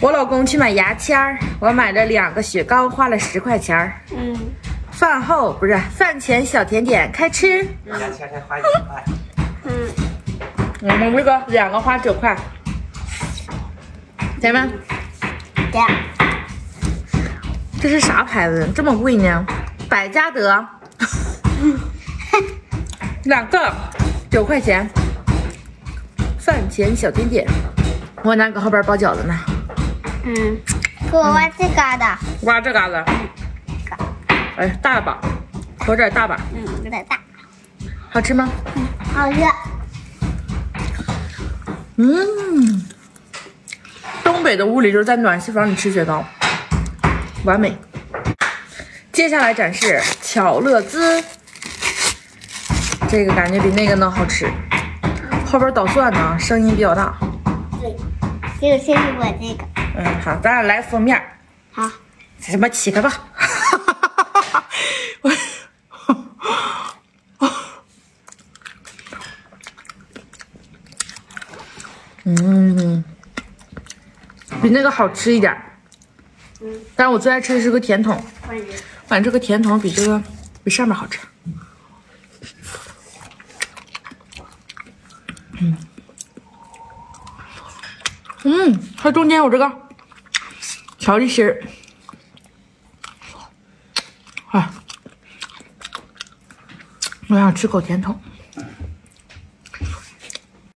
我老公去买牙签儿，我买了2个雪糕，花了10块钱儿。饭后不是饭前小甜点，开吃。 牙签才花1块。 我们这个2个花9块，姐们， 这样。 这是啥牌子？这么贵呢？百家得，2个9块钱。饭前小甜点，我拿搁后边包饺子呢。 给我挖这嘎达。 挖这嘎子。哎，大把，有点大吧？ 有点大。 好吃吗？ 好吃。 东北的屋里就是在暖气房里吃雪糕，完美。接下来展示巧乐兹，这个感觉比那个能好吃。后边捣蒜呢，声音比较大。 对，给我先是我这个。 好，咱俩来封面。 好， 什么起开吧。比那个好吃一点。但是我最爱吃的是个甜筒，反正这个甜筒比上面好吃。它中间有这个巧克力心儿。哎，我想吃口甜筒。